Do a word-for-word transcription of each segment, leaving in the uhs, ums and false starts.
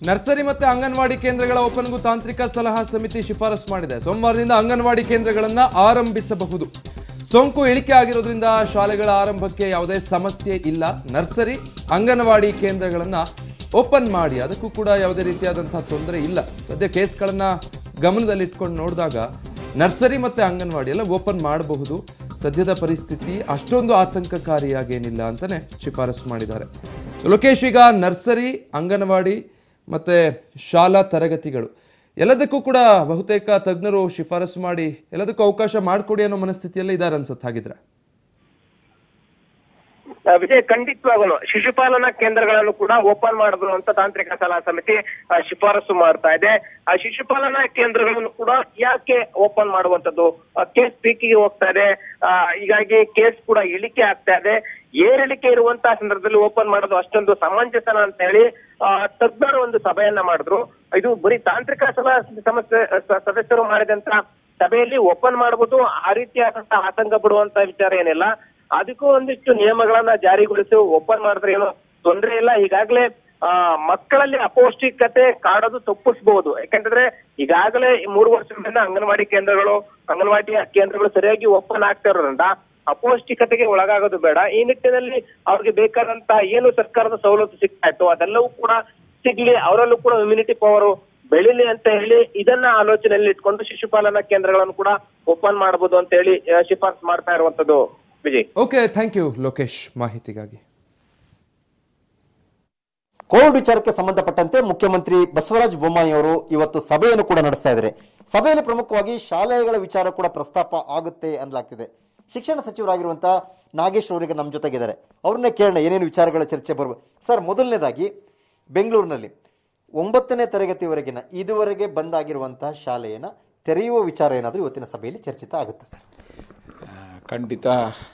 Nursery ಮತ್ತೆ ಅಂಗನವಾಡಿ ಕೇಂದ್ರಗಳ ಓಪನ್ಗೂ ತಾಂತ್ರಿಕ ಸಲಹಾ ಸಮಿತಿ ಶಿಫಾರಸು ಮಾಡಿದೆ. ಸೋಮವಾರದಿಂದ ಅಂಗನವಾಡಿ ಕೇಂದ್ರಗಳನ್ನು ಆರಂಭಿಸಬಹುದು. ಸೋಂಕು ಇಳಿಕೆ ಆಗಿರೋದ್ರಿಂದ ಶಾಲೆಗಳ ಆರಂಭಕ್ಕೆ ಯಾವುದೇ ಸಮಸ್ಯೆ ಇಲ್ಲ. ನರ್ಸರಿ ಅಂಗನವಾಡಿ ಕೇಂದ್ರಗಳನ್ನು ಓಪನ್ ಮಾಡಿ, ಅದಕ್ಕೂ ಕೂಡ ಯಾವುದೇ ರೀತಿಯಾದಂತಹ ತೊಂದರೆ ಇಲ್ಲ. ಸದ್ಯ ಕೇಸ್ಗಳನ್ನು ಗಮನದಲ್ಲಿಟ್ಕೊಂಡು ನೋಡಿದಾಗ ನರ್ಸರಿ ಮತ್ತು ಅಂಗನವಾಡಿ ಎಲ್ಲ ಓಪನ್ ಮಾಡಬಹುದು. ಸದ್ಯದ ಪರಿಸ್ಥಿತಿ ಅಷ್ಟೊಂದು ಆತಂಕಕಾರಿಯಾಗೇನಿಲ್ಲ ಅಂತಲೇ ಶಿಫಾರಸು ಮಾಡಿದ್ದಾರೆ. ಲೋಕೇಶ್, ಈಗ ನರ್ಸರಿ, ಅಂಗನವಾಡಿ ಮತ್ತು ಶಾಲಾ ತರಗತಿಗಳು ಎಲ್ಲದಕ್ಕೂ ಕೂಡ ಬಹುತೇಕ ತಜ್ಞರು ಶಿಫಾರಸು ಮಾಡಿ ಎಲ್ಲದಕ್ಕೂ ಅವಕಾಶ ಮಾಡಿಕೊಡಿ ಅನ್ನೋ ಮನಸ್ಥಿತಿಯಲ್ಲೇ ಇದ್ದಾರೆ ಅನ್ಸುತ್ತೆ. ಹಾಗಿದ್ರೆ ವಿಜಯ್, ಖಂಡಿತವಾಗಲು ಶಿಶುಪಾಲನಾ ಕೇಂದ್ರಗಳನ್ನು ಕೂಡ ಓಪನ್ ಮಾಡಬಹುದು ಅಂತ ತಾಂತ್ರಿಕ ಸಲಹಾ ಸಮಿತಿ ಶಿಫಾರಸು ಮಾಡ್ತಾ ಇದೆ. ಆ ಶಿಶುಪಾಲನಾ ಕೇಂದ್ರಗಳನ್ನು ಕೂಡ ಯಾಕೆ ಓಪನ್ ಮಾಡುವಂತದ್ದು? ಕೇಸ್ ಪೀಕಿಗೆ ಹೋಗ್ತಾ ಇದೆ, ಹೀಗಾಗಿ ಕೇಸ್ ಕೂಡ ಇಳಿಕೆ ಆಗ್ತಾ ಇದೆ. ಏರಿಳಿಕೆ ಇರುವಂತಹ ಸಂದರ್ಭದಲ್ಲಿ ಓಪನ್ ಮಾಡೋದು ಅಷ್ಟೊಂದು ಸಮಂಜಸನ ಅಂತ ಹೇಳಿ ತಜ್ಞರು ಒಂದು ಸಭೆಯನ್ನ ಮಾಡಿದ್ರು. ಇದು ಬರೀ ತಾಂತ್ರಿಕ ಸಲಹಾ ಸಮಸ್ಯೆ ಸದಸ್ಯರು ಮಾಡಿದಂತ ಸಭೆಯಲ್ಲಿ ಓಪನ್ ಮಾಡಬಹುದು, ಆ ರೀತಿಯಾದಂತಹ ಆತಂಕ ಪಡುವಂತ ವಿಚಾರ ಏನಿಲ್ಲ. ಅದಕ್ಕೂ ಒಂದಿಷ್ಟು ನಿಯಮಗಳನ್ನ ಜಾರಿಗೊಳಿಸಿ ಓಪನ್ ಮಾಡಿದ್ರೆ ಏನೋ ತೊಂದರೆ ಇಲ್ಲ. ಈಗಾಗಲೇ ಆ ಮಕ್ಕಳಲ್ಲಿ ಅಪೌಷ್ಟಿಕತೆ ಕಾಡೋದು ತಪ್ಪಿಸಬಹುದು. ಯಾಕಂತಂದ್ರೆ ಈಗಾಗಲೇ ಮೂರು ವರ್ಷದಿಂದ ಅಂಗನವಾಡಿ ಕೇಂದ್ರಗಳು ಅಂಗನವಾಡಿ ಕೇಂದ್ರಗಳು ಸರಿಯಾಗಿ ಓಪನ್ ಆಗ್ತಾ ಇರೋದ್ರಿಂದ ಅಪೌಷ್ಟಿಕತೆಗೆ ಒಳಗಾಗೋದು ಬೇಡ. ಈ ನಿಟ್ಟಿನಲ್ಲಿ ಅವ್ರಿಗೆ ಬೇಕಾದಂತ ಏನು ಸರ್ಕಾರದ ಸವಲತ್ತು ಸಿಗ್ತಾ ಇತ್ತು ಅದೆಲ್ಲವೂ ಕೂಡ ಸಿಗ್ಲಿ, ಅವರಲ್ಲೂ ಕೂಡ ಇಮ್ಯುನಿಟಿ ಪವರ್ ಬೆಳಿಲಿ ಅಂತ ಹೇಳಿ ಇದನ್ನ ಆಲೋಚನೆಯಲ್ಲಿ ಇಟ್ಕೊಂಡು ಶಿಶುಪಾಲನಾ ಕೇಂದ್ರಗಳನ್ನು ಕೂಡ ಓಪನ್ ಮಾಡಬಹುದು ಅಂತ ಹೇಳಿ ಶಿಫಾರಸು ಮಾಡ್ತಾ ಇರುವಂತದ್ದು. Vijay, okay, thank you Lokesh ಮಾಹಿತಿಗಾಗಿ. ಕೋವಿಡ್ ವಿಚಾರಕ್ಕೆ ಸಂಬಂಧಪಟ್ಟಂತೆ ಮುಖ್ಯಮಂತ್ರಿ ಬಸವರಾಜ ಬೊಮ್ಮಾಯಿ ಅವರು ಇವತ್ತು ಸಭೆಯನ್ನು ಕೂಡ ನಡೆಸ್ತಾ ಇದ್ದಾರೆ. ಸಭೆಯಲ್ಲಿ ಪ್ರಮುಖವಾಗಿ ಶಾಲೆಗಳ ವಿಚಾರ ಕೂಡ ಪ್ರಸ್ತಾಪ ಆಗುತ್ತೆ ಅನ್ನಲಾಗ್ತಿದೆ. ಶಿಕ್ಷಣ ಸಚಿವರಾಗಿರುವಂತಹ ನಾಗೇಶ್ ಅವರಿಗೆ ನಮ್ಮ ಜೊತೆಗಿದ್ದಾರೆ, ಅವ್ರನ್ನೇ ಕೇಳೋಣ ಏನೇನು ವಿಚಾರಗಳ ಚರ್ಚೆ ಬರಬೇಕು. ಸರ್, ಮೊದಲನೇದಾಗಿ ಬೆಂಗಳೂರಿನಲ್ಲಿ ಒಂಬತ್ತನೇ ತರಗತಿವರೆಗಿನ ಇದುವರೆಗೆ ಬಂದಾಗಿರುವಂತಹ ಶಾಲೆಯನ್ನು ತೆರೆಯುವ ವಿಚಾರ ಏನಾದರೂ ಇವತ್ತಿನ ಸಭೆಯಲ್ಲಿ ಚರ್ಚಿತ ಆಗುತ್ತೆ ಸರ್? ಖಂಡಿತ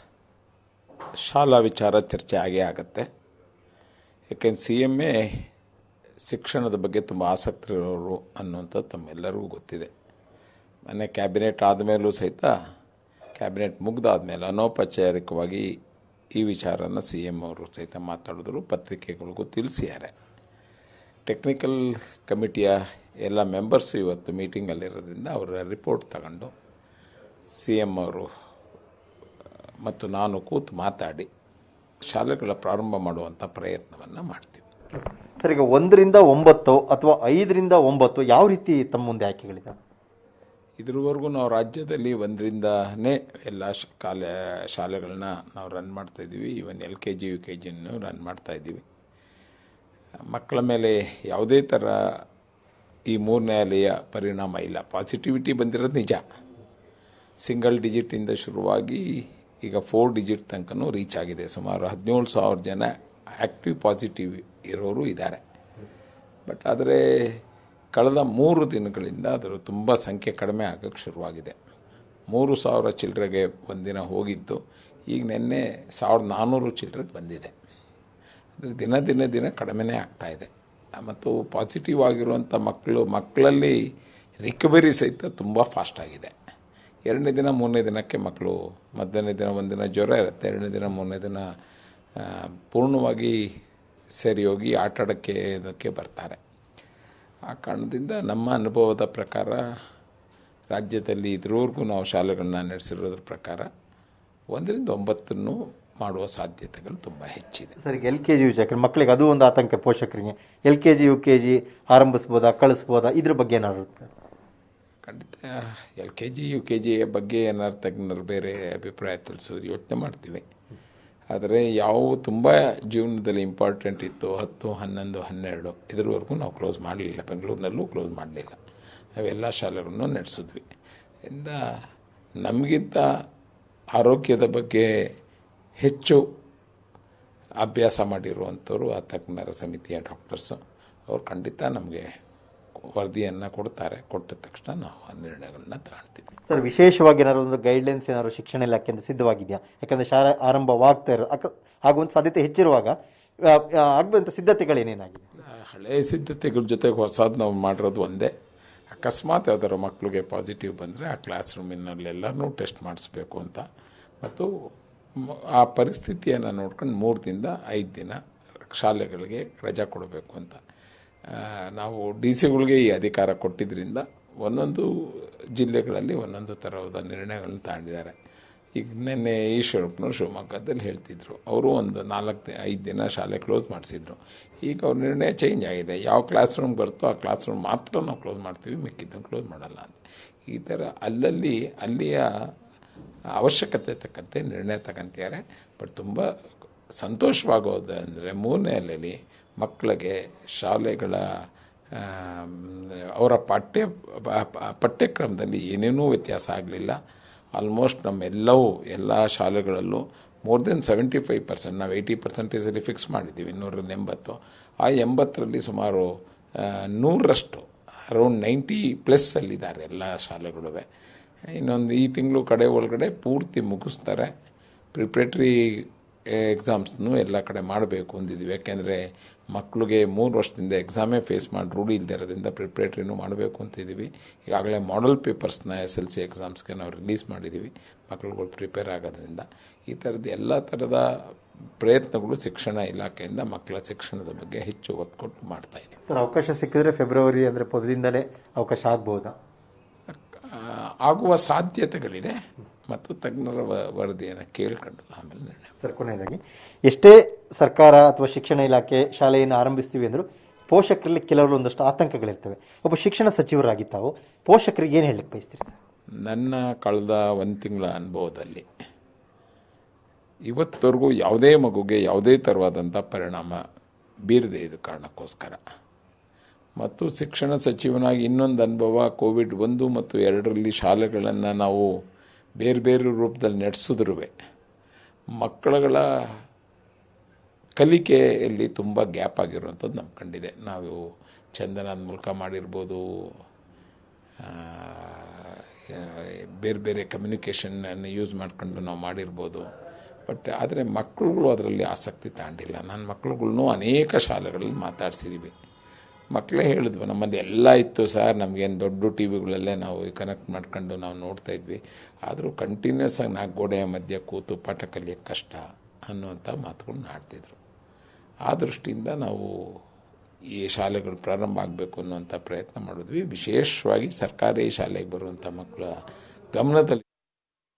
ಶಾಲಾ ವಿಚಾರ ಚರ್ಚೆ ಆಗೇ ಆಗುತ್ತೆ. ಯಾಕೆಂದ್ರೆ ಸಿ ಎಮ್ ಎ ಶಿಕ್ಷಣದ ಬಗ್ಗೆ ತುಂಬ ಆಸಕ್ತರಿರೋರು ಅನ್ನುವಂಥದ್ದು ತಮ್ಮೆಲ್ಲರಿಗೂ ಗೊತ್ತಿದೆ. ಮೊನ್ನೆ ಕ್ಯಾಬಿನೆಟ್ ಆದಮೇಲೂ ಸಹಿತ ಕ್ಯಾಬಿನೆಟ್ ಮುಗ್ದಾದ್ಮೇಲೆ ಅನೌಪಚಾರಿಕವಾಗಿ ಈ ವಿಚಾರನ ಸಿ ಎಮ್ ಅವರು ಸಹಿತ ಮಾತಾಡಿದ್ರು, ಪತ್ರಿಕೆಗಳಿಗೂ ತಿಳಿಸಿದ್ದಾರೆ. ಟೆಕ್ನಿಕಲ್ ಕಮಿಟಿಯ ಎಲ್ಲ ಮೆಂಬರ್ಸು ಇವತ್ತು ಮೀಟಿಂಗಲ್ಲಿರೋದ್ರಿಂದ ಅವರ ರಿಪೋರ್ಟ್ ತಗೊಂಡು ಸಿ ಎಮ್ ಅವರು ಮತ್ತು ನಾನು ಕೂತು ಮಾತಾಡಿ ಶಾಲೆಗಳ ಪ್ರಾರಂಭ ಮಾಡುವಂಥ ಪ್ರಯತ್ನವನ್ನು ಮಾಡ್ತೀವಿ. ಸರ್, ಈಗ ಒಂದರಿಂದ ಒಂಬತ್ತು ಅಥವಾ ಐದರಿಂದ ಒಂಬತ್ತು ಯಾವ ರೀತಿ ತಮ್ಮ ಮುಂದೆ ಆಯ್ಕೆಗಳಿದೆ? ಇದ್ರವರೆಗೂ ನಾವು ರಾಜ್ಯದಲ್ಲಿ ಒಂದರಿಂದನೇ ಎಲ್ಲ ಕಾಲೇ ಶಾಲೆಗಳನ್ನ ನಾವು ರನ್ ಮಾಡ್ತಾಯಿದ್ದೀವಿ. Even L K G U K ಜಿಯನ್ನು ರನ್ ಮಾಡ್ತಾಯಿದ್ದೀವಿ. ಮಕ್ಕಳ ಮೇಲೆ ಯಾವುದೇ ಥರ ಈ ಮೂರನೇ ಅಲೆಯ ಪರಿಣಾಮ ಇಲ್ಲ. ಪಾಸಿಟಿವಿಟಿ ಬಂದಿರೋದು ನಿಜ. ಸಿಂಗಲ್ ಡಿಜಿಟಿಂದ ಶುರುವಾಗಿ ಈಗ ಫೋರ್ ಡಿಜಿಟ್ ತನಕನೂ ರೀಚ್ ಆಗಿದೆ. ಸುಮಾರು ಹದಿನೇಳು ಸಾವಿರ ಜನ ಆ್ಯಕ್ಟಿವ್ ಪಾಸಿಟಿವ್ ಇರೋರು ಇದ್ದಾರೆ. ಬಟ್ ಆದರೆ ಕಳೆದ ಮೂರು ದಿನಗಳಿಂದ ಅದರ ತುಂಬ ಸಂಖ್ಯೆ ಕಡಿಮೆ ಆಗೋಕ್ಕೆ ಶುರುವಾಗಿದೆ. ಮೂರು ಸಾವಿರ ಚಿಲ್ಲರೆಗೆ ಒಂದಿನ ಹೋಗಿದ್ದು ಈಗ ನಿನ್ನೆ ಸಾವಿರದ ನಾನ್ನೂರು ಚಿಲ್ಲರೆಗೆ ಬಂದಿದೆ. ಅಂದರೆ ದಿನ ದಿನ ದಿನ ಕಡಿಮೆನೇ ಆಗ್ತಾಯಿದೆ. ಮತ್ತು ಪಾಸಿಟಿವ್ ಆಗಿರುವಂಥ ಮಕ್ಕಳು ಮಕ್ಕಳಲ್ಲಿ ರಿಕವರಿ ಸಹಿತ ತುಂಬ ಫಾಸ್ಟಾಗಿದೆ. ಎರಡನೇ ದಿನ ಮೂರನೇ ದಿನಕ್ಕೆ ಮಕ್ಕಳು ಮಧ್ಯಾಹ್ನ ದಿನ ಒಂದಿನ ಜ್ವರ ಇರುತ್ತೆ, ಎರಡನೇ ದಿನ ಮೂರನೇ ದಿನ ಪೂರ್ಣವಾಗಿ ಸರಿ ಹೋಗಿ ಆಟ ಆಡೋಕ್ಕೆ ಇದಕ್ಕೆ ಬರ್ತಾರೆ. ಆ ಕಾರಣದಿಂದ ನಮ್ಮ ಅನುಭವದ ಪ್ರಕಾರ ರಾಜ್ಯದಲ್ಲಿ ಇದ್ರವರೆಗೂ ನಾವು ಶಾಲೆಗಳನ್ನ ನಡೆಸಿರೋದ್ರ ಪ್ರಕಾರ ಒಂದರಿಂದ ಒಂಬತ್ತನ್ನು ಮಾಡುವ ಸಾಧ್ಯತೆಗಳು ತುಂಬ ಹೆಚ್ಚಿದೆ. ಸರ್, ಎಲ್ ಕೆ ಜಿ ವಿಚಾರ ಮಕ್ಕಳಿಗೆ ಅದು ಒಂದು ಆತಂಕ ಪೋಷಕರಿಗೆ. L K G U K G ಆರಂಭಿಸ್ಬೋದಾ, ಕಳಿಸ್ಬೋದಾ, ಇದ್ರ ಬಗ್ಗೆ ಏನಾದ್ರು? ಖಂಡಿತ L K G U K ಜಿಯ ಬಗ್ಗೆ ಏನಾದ್ರು ತಜ್ಞರು ಬೇರೆ ಅಭಿಪ್ರಾಯ ತಿಳಿಸೋದು ಯೋಚನೆ ಮಾಡ್ತೀವಿ. ಆದರೆ ಯಾವ ತುಂಬ ಜೀವನದಲ್ಲಿ ಇಂಪಾರ್ಟೆಂಟ್ ಇತ್ತು, ಹತ್ತು ಹನ್ನೊಂದು ಹನ್ನೆರಡು ಇದರವರೆಗೂ ನಾವು ಕ್ಲೋಸ್ ಮಾಡಲಿಲ್ಲ. ಬೆಂಗಳೂರಿನಲ್ಲೂ ಕ್ಲೋಸ್ ಮಾಡಲಿಲ್ಲ. ನಾವೆಲ್ಲ ಶಾಲೆಗಳನ್ನು ನಡೆಸಿದ್ವಿ. ಇಂದ ನಮಗಿಂತ ಆರೋಗ್ಯದ ಬಗ್ಗೆ ಹೆಚ್ಚು ಅಭ್ಯಾಸ ಮಾಡಿರುವಂಥವ್ರು ಆ ತಜ್ಞರ ಸಮಿತಿಯ ಡಾಕ್ಟರ್ಸು. ಅವ್ರು ಖಂಡಿತ ನಮಗೆ ವರದಿಯನ್ನು ಕೊಡ್ತಾರೆ. ಕೊಟ್ಟ ತಕ್ಷಣ ನಾವು ಆ ನಿರ್ಣಯಗಳನ್ನ ತಗೊಳ್ತೀವಿ. ಸರ್, ವಿಶೇಷವಾಗಿ ಏನಾದ್ರು ಒಂದು ಗೈಡ್ಲೈನ್ಸ್ ಏನಾದ್ರು ಶಿಕ್ಷಣ ಇಲಾಖೆಯಿಂದ ಸಿದ್ಧವಾಗಿದೆಯಾ? ಯಾಕಂದರೆ ಶಾಲೆ ಆರಂಭವಾಗ್ತಾ ಇರೋ ಅಕ ಆಗುವಂಥ ಸಾಧ್ಯತೆ ಹೆಚ್ಚಿರುವಾಗ ಆಗುವಂಥ ಸಿದ್ಧತೆಗಳೇನೇನಾಗಿದೆ? ಹಳೆಯ ಸಿದ್ಧತೆಗಳ ಜೊತೆಗೆ ಹೊಸದು ನಾವು ಮಾಡಿರೋದು ಒಂದೇ. ಅಕಸ್ಮಾತ್ ಯಾವ್ದಾರು ಮಕ್ಕಳಿಗೆ ಪಾಸಿಟಿವ್ ಬಂದರೆ ಆ ಕ್ಲಾಸ್ ರೂಮಿನಲ್ಲೆಲ್ಲನೂ ಟೆಸ್ಟ್ ಮಾಡಿಸ್ಬೇಕು ಅಂತ, ಮತ್ತು ಆ ಪರಿಸ್ಥಿತಿಯನ್ನು ನೋಡ್ಕೊಂಡು ಮೂರು ದಿನ ಐದು ದಿನ ಶಾಲೆಗಳಿಗೆ ರಜಾ ಕೊಡಬೇಕು ಅಂತ ನಾವು ಡಿ ಸಿಗಳಿಗೆ ಈ ಅಧಿಕಾರ ಕೊಟ್ಟಿದ್ದರಿಂದ ಒಂದೊಂದು ಜಿಲ್ಲೆಗಳಲ್ಲಿ ಒಂದೊಂದು ಥರದ ನಿರ್ಣಯಗಳನ್ನ ತಗೊಂಡಿದ್ದಾರೆ. ಈಗ ನಿನ್ನೆ ಈಶ್ವರಪ್ಪನವರು ಶಿವಮೊಗ್ಗದಲ್ಲಿ ಹೇಳ್ತಿದ್ರು, ಅವರು ಒಂದು ನಾಲ್ಕು ಐದು ದಿನ ಶಾಲೆ ಕ್ಲೋಸ್ ಮಾಡಿಸಿದ್ರು. ಈಗ ಅವ್ರ ನಿರ್ಣಯ ಚೇಂಜ್ ಆಗಿದೆ. ಯಾವ ಕ್ಲಾಸ್ ರೂಮ್ ಬರ್ತೋ ಆ ಕ್ಲಾಸ್ ರೂಮ್ ಮಾತ್ರ ನಾವು ಕ್ಲೋಸ್ ಮಾಡ್ತೀವಿ, ಮಿಕ್ಕಿದ್ದನ್ನು ಕ್ಲೋಸ್ ಮಾಡಲ್ಲ ಅಂತ. ಈ ಥರ ಅಲ್ಲಲ್ಲಿ ಅಲ್ಲಿಯ ಅವಶ್ಯಕತೆ ತಕ್ಕಂತೆ ನಿರ್ಣಯ ತಗೊಂತಿದ್ದಾರೆ. ಬಟ್ ತುಂಬ ಸಂತೋಷವಾಗೋದು ಅಂದರೆ ಮೂರನೇ ಅಲೆಯಲ್ಲಿ ಮಕ್ಕಳಿಗೆ ಶಾಲೆಗಳ ಅವರ ಪಾಠ್ಯ ಪಠ್ಯಕ್ರಮದಲ್ಲಿ ಏನೇನೂ ವ್ಯತ್ಯಾಸ ಆಗಲಿಲ್ಲ. ಆಲ್ಮೋಸ್ಟ್ ನಮ್ಮೆಲ್ಲವೂ ಎಲ್ಲ ಶಾಲೆಗಳಲ್ಲೂ more than seventy five percent ನಾವು ಏಯ್ಟಿ ಪರ್ಸೆಂಟೇಜಲ್ಲಿ ಫಿಕ್ಸ್ ಮಾಡಿದ್ದೀವಿ, ನೂರಲ್ಲಿ ಎಂಬತ್ತು. ಆ ಎಂಬತ್ತರಲ್ಲಿ ಸುಮಾರು ನೂರರಷ್ಟು ಅರೌಂಡ್ ನೈಂಟಿ ಪ್ಲಸ್ಸಲ್ಲಿದ್ದಾರೆ ಎಲ್ಲ ಶಾಲೆಗಳು. ಇನ್ನೊಂದು ಈ ತಿಂಗಳು ಕಡೆ ಒಳಗಡೆ ಪೂರ್ತಿ ಮುಗಿಸ್ತಾರೆ. ಪ್ರಿಪ್ರೇಟ್ರಿ ಎಕ್ಸಾಮ್ಸ್ನು ಎಲ್ಲ ಕಡೆ ಮಾಡಬೇಕು ಅಂದಿದ್ದೀವಿ. ಯಾಕೆಂದರೆ ಮಕ್ಕಳಿಗೆ ಮೂರು ವರ್ಷದಿಂದ ಎಕ್ಸಾಮೇ ಫೇಸ್ ಮಾಡಿ ರೂಢಿ ಇಲ್ಲದೆ ಇರೋದ್ರಿಂದ ಪ್ರಿಪ್ರೇಟ್ರಿನೂ ಮಾಡಬೇಕು ಅಂತಿದ್ದೀವಿ. ಈಗಾಗಲೇ ಮಾಡೆಲ್ ಪೇಪರ್ಸ್ನ ಎಸ್ ಎಲ್ ಸಿ ಎಕ್ಸಾಮ್ಸ್ಗೆ ನಾವು ರಿಲೀಸ್ ಮಾಡಿದ್ದೀವಿ, ಮಕ್ಕಳುಗಳು ಪ್ರಿಪೇರ್ ಆಗೋದ್ರಿಂದ. ಈ ಥರದ್ದು ಎಲ್ಲ ಥರದ ಪ್ರಯತ್ನಗಳು ಶಿಕ್ಷಣ ಇಲಾಖೆಯಿಂದ ಮಕ್ಕಳ ಶಿಕ್ಷಣದ ಬಗ್ಗೆ ಹೆಚ್ಚು ಒತ್ತು ಕೊಟ್ಟು ಮಾಡ್ತಾಯಿದ್ದೀವಿ. ಸರ್, ಅವಕಾಶ ಸಿಕ್ಕಿದ್ರೆ ಫೆಬ್ರವರಿ ಅಂದರೆ ಮೊದಲಿಂದಲೇ ಅವಕಾಶ ಆಗ್ಬೋದಾ? ಆಗುವ ಸಾಧ್ಯತೆಗಳಿದೆ ಮತ್ತು ತಜ್ಞರ ವರದಿಯನ್ನು ಕೇಳ್ಕೊಂಡು ಆಮೇಲೆ ನಿರ್ಣಯ. ಸರ್, ಕೊನೆಯದಾಗಿ ಎಷ್ಟೇ ಸರ್ಕಾರ ಅಥವಾ ಶಿಕ್ಷಣ ಇಲಾಖೆ ಶಾಲೆಯನ್ನು ಆರಂಭಿಸ್ತೀವಿ ಅಂದರೂ ಪೋಷಕರಲ್ಲಿ ಕೆಲವರು ಒಂದಷ್ಟು ಆತಂಕಗಳಿರ್ತವೆ. ಒಬ್ಬ ಶಿಕ್ಷಣ ಸಚಿವರಾಗಿ ತಾವು ಪೋಷಕರಿಗೆ ಏನು ಹೇಳಲಿಕ್ಕೆ ಬಯಸ್ತೀರಿ ಸರ್? ನನ್ನ ಕಳೆದ ಒಂದು ತಿಂಗಳ ಅನುಭವದಲ್ಲಿ ಇವತ್ತವರೆಗೂ ಯಾವುದೇ ಮಗುಗೆ ಯಾವುದೇ ಥರವಾದಂಥ ಪರಿಣಾಮ ಬೀರದೆ ಇದು ಕಾರಣಕ್ಕೋಸ್ಕರ. ಮತ್ತು ಶಿಕ್ಷಣ ಸಚಿವನಾಗಿ ಇನ್ನೊಂದು ಅನುಭವ, ಕೋವಿಡ್ ಒಂದು ಮತ್ತು ಎರಡರಲ್ಲಿ ಶಾಲೆಗಳನ್ನು ನಾವು ಬೇರೆ ಬೇರೆ ರೂಪದಲ್ಲಿ ನಡೆಸಿದ್ರೂ ಮಕ್ಕಳುಗಳ ಕಲಿಕೆಯಲ್ಲಿ ತುಂಬ ಗ್ಯಾಪ್ ಆಗಿರುವಂಥದ್ದು ನಮ್ಗೆ ಕಂಡಿದೆ. ನಾವು ಚಂದನದ ಮೂಲಕ ಮಾಡಿರ್ಬೋದು, ಬೇರೆ ಬೇರೆ ಕಮ್ಯುನಿಕೇಷನನ್ನು ಯೂಸ್ ಮಾಡ್ಕೊಂಡು ನಾವು ಮಾಡಿರ್ಬೋದು. ಬಟ್ ಆದರೆ ಮಕ್ಕಳುಗಳು ಅದರಲ್ಲಿ ಆಸಕ್ತಿ ತಗೊಂಡಿಲ್ಲ. ನನ್ನ ಮಕ್ಕಳುಗಳ್ನೂ ಅನೇಕ ಶಾಲೆಗಳಲ್ಲಿ ಮಾತಾಡ್ಸಿದ್ದೀವಿ. ಮಕ್ಕಳೇ ಹೇಳಿದ್ವು, ನಮ್ಮಲ್ಲಿ ಎಲ್ಲ ಇತ್ತು ಸರ್, ನಮಗೇನು ದೊಡ್ಡ ಟಿ ವಿಗಳಲ್ಲೇ ನಾವು ಕನೆಕ್ಟ್ ಮಾಡ್ಕೊಂಡು ನಾವು ನೋಡ್ತಾಯಿದ್ವಿ, ಆದರೂ ಕಂಟಿನ್ಯೂಸ್ ಆಗಿ ನಾಲ್ಕು ಗೋಡೆಯ ಮಧ್ಯೆ ಕೂತು ಪಾಠ ಕಲಿಯೋಕ್ಕೆ ಕಷ್ಟ ಅನ್ನುವಂಥ ಮಾತುಗಳನ್ನ ಆಡ್ತಿದ್ರು. ಆ ದೃಷ್ಟಿಯಿಂದ ನಾವು ಈ ಶಾಲೆಗಳು ಪ್ರಾರಂಭ ಆಗಬೇಕು ಅನ್ನುವಂಥ ಪ್ರಯತ್ನ ಮಾಡಿದ್ವಿ. ವಿಶೇಷವಾಗಿ ಸರ್ಕಾರಿ ಶಾಲೆಗೆ ಬರುವಂಥ ಮಕ್ಕಳ ಗಮನದಲ್ಲಿ